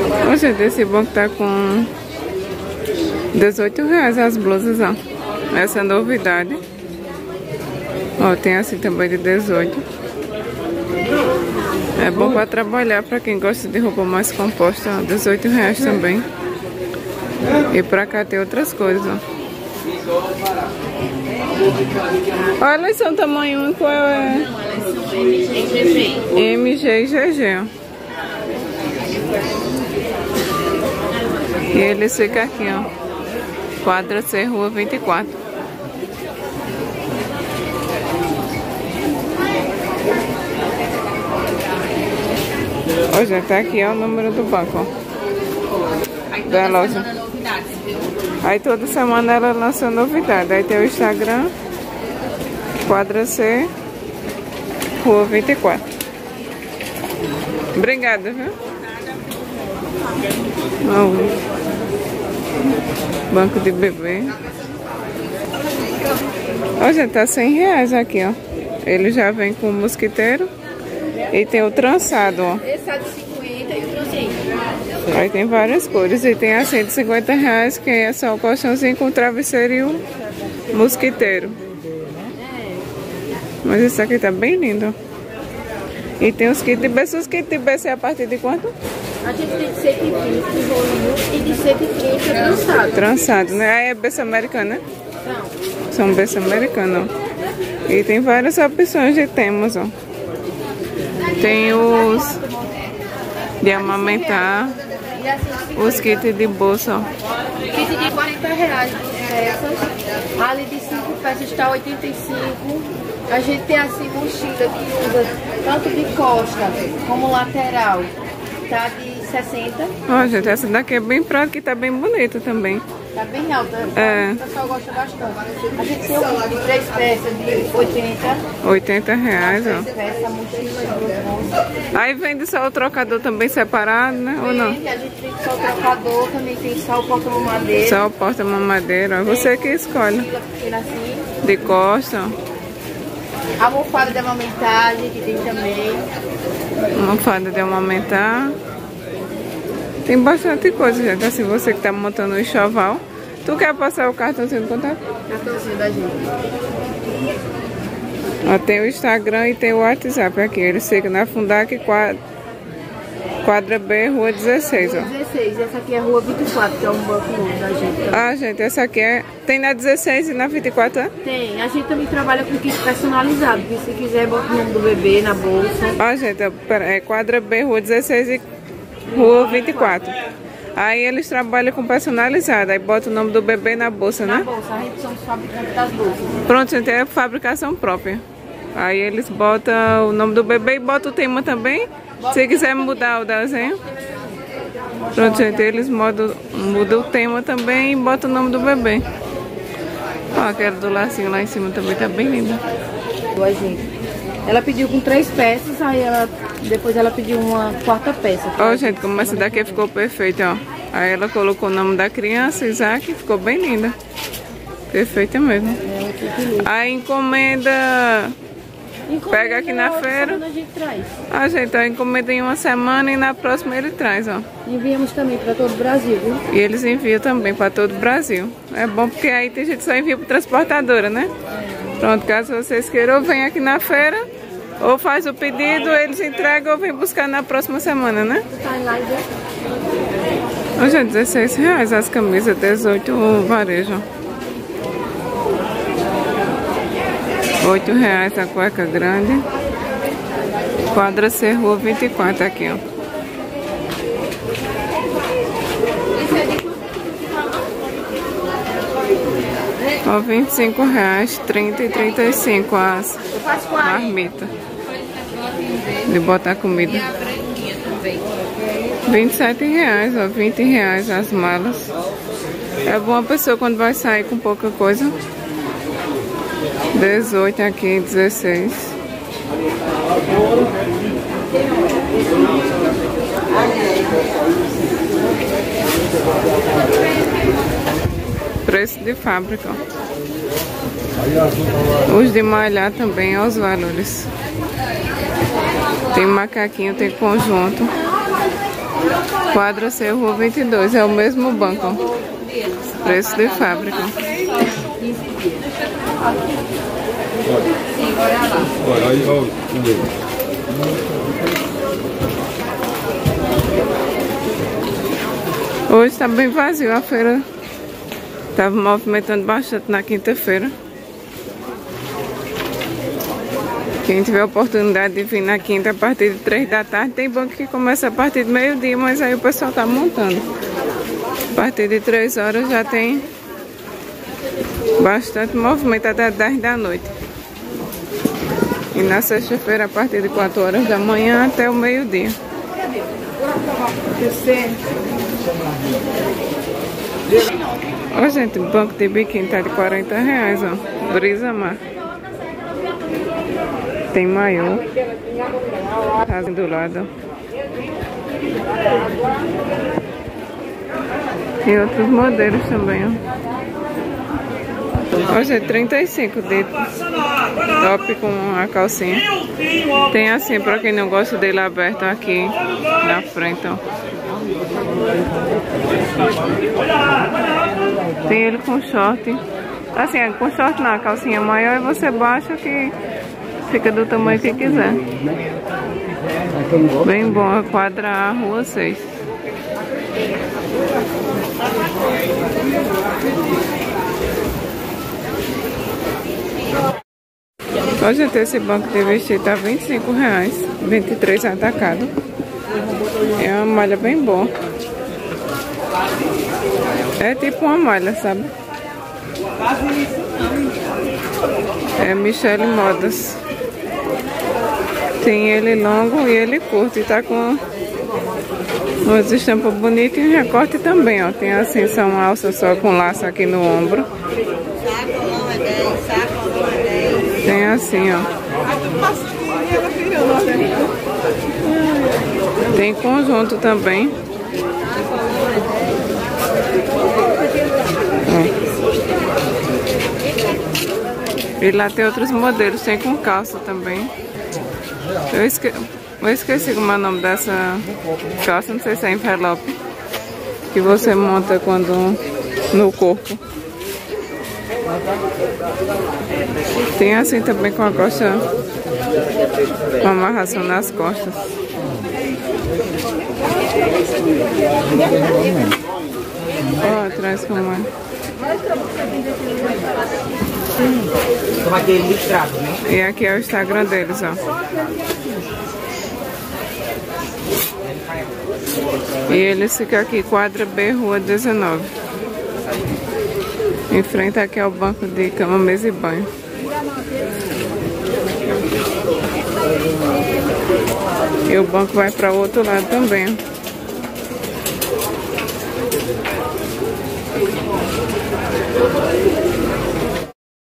Ó, gente, esse banco tá com R$18 as blusas, ó. Essa é a novidade. Ó, tem assim também de 18. É bom para trabalhar, para quem gosta de roupa mais composta, ó, R$18 também. E pra cá tem outras coisas, ó. Olha, elas são tamanho único, é MG e GG, ó. E eles ficam aqui, ó. Quadra C, Rua 24. Ó, já tá aqui, ó, o número do banco, ó. Da loja. Aí toda semana ela lança novidade. Aí tem o Instagram, Quadra C, Rua 24. Obrigada, viu? Ó, banco de bebê. Ó, gente, tá R$100 aqui, ó. Ele já vem com o mosquiteiro. E tem o trançado, ó. Esse tá de 50 e o trancinho. Aí tem várias cores. E tem a R$150, que é só o colchãozinho com o travesseiro e o mosquiteiro. Mas esse aqui tá bem lindo. E tem os kits de berço. Os kits de berço é a partir de quanto? A gente tem de 120 rolinho e de 130 trançado. Trançado, né? Aí é berço americano, né? Não. São berço americano, ó. E tem várias opções de temas, ó. Tem os de amamentar, os kits de bolsa, ó. Kit de R$40 peças. Ali de 5 peças está 85. A gente tem assim mochila que usa tanto de costa como lateral. Tá de 60. Ó, gente, essa daqui é bem prática e tá bem bonita também. Tá bem alta. É. O pessoal gosta bastante. A gente tem um de 3 peças de 80. R$80, ó. 3 peças, mochila de 2 bolsas. Aí vende só o trocador também separado, né? Ou não? A gente tem só o trocador, também tem só o porta-mamadeira. Só o porta-mamadeira, ó. Você que escolhe. Mochila pequena assim. De costa, ó. Almofada de amamentar, a gente tem também. Almofada de amamentar. Tem bastante coisa, gente. Assim, você que tá montando um enxoval. Tu quer passar o cartãozinho de contato? Cartãozinho da gente. Ó, tem o Instagram e tem o WhatsApp aqui. Ele fica na Fundac, Quadra B, Rua 16, ó. 16, essa aqui é a Rua 24, que é um banco novo da gente também. Ah, gente, essa aqui é... Tem na 16 e na 24, é? Tem, a gente também trabalha com kit personalizado, porque se quiser bota o nome do bebê na bolsa. Ó, gente, é Quadra B, Rua 16 e Rua 24. Aí eles trabalham com personalizado, aí bota o nome do bebê na bolsa, né? Na bolsa, a gente somos fabricantes das bolsas. Pronto, gente, é fabricação própria. Aí eles botam o nome do bebê e botam o tema também. Se quiser mudar o desenho. Pronto, gente, eles mudam o tema também e botam o nome do bebê. Ó, aquela do lacinho lá em cima também tá bem linda. A gente. Ela pediu com 3 peças, aí depois ela pediu uma 4ª peça. Ó, gente, como essa daqui ficou perfeita, ó. Aí ela colocou o nome da criança, Isaac, ficou bem linda. Perfeita mesmo. A encomenda pega aqui na feira. A gente traz. Ah, gente, a encomenda em uma semana e na próxima ele traz, ó. Enviamos também para todo o Brasil, viu? E eles enviam também para todo o Brasil. É bom porque aí tem gente que só envia para transportadora, né? Pronto, caso vocês queiram, vem aqui na feira. Ou faz o pedido, eles entregam ou vem buscar na próxima semana, né? Hoje é R$16 as camisas, 18 o varejo. R$8 a cueca grande. Quadra C, Rua 24 aqui, ó. Ó, R$25, 30 e 35 as marmitas de botar comida. R$27, ó, R$20 as malas. É bom a pessoa quando vai sair com pouca coisa. 18 aqui, 16. Preço de fábrica. Os de malhar também, ó, os valores. Tem macaquinho, tem conjunto. Quadra C, Rua 22. É o mesmo banco. Preço de fábrica. Sim, bora lá. Hoje está bem vazio a feira. Estava movimentando bastante na quinta-feira. Quem tiver a oportunidade de vir na quinta a partir de 3 da tarde, tem banco que começa a partir de meio-dia, mas aí o pessoal está montando. A partir de 3 horas já tem bastante movimento até 10 da noite. E na sexta-feira a partir de 4 horas da manhã até o meio-dia. Ó, gente, o banco de biquíni tá de R$40, ó. Brisa Mar. Tem maiô. Tá do lado. E outros modelos também, ó. Hoje é 35 de top com a calcinha. Tem assim pra quem não gosta dele aberto aqui na frente, ó. Tem ele com short. Assim, com short na calcinha maior e você baixa que fica do tamanho que quiser. Bem bom, a quadra A, Rua 6. Hoje esse banco de vestir tá R$25, 23 atacado. É uma malha bem boa. É tipo uma malha, sabe? É Michele Modas. Tem ele longo e ele curto. E tá com umas estampas bonitas e um recorte também, ó. Tem assim, são alças só com laço aqui no ombro. Tem assim, ó. Tem conjunto também. E lá tem outros modelos, tem com calça também. Eu esqueci como é o nome dessa calça, não sei se é envelope. Que você monta quando no corpo. Tem assim também com a costa, com amarração nas costas. Ó, atrás como é. E aqui é o Instagram deles, ó. E eles ficam aqui, quadra B, Rua 19. Em frente aqui ao banco de cama, mesa e banho. E o banco vai para o outro lado também.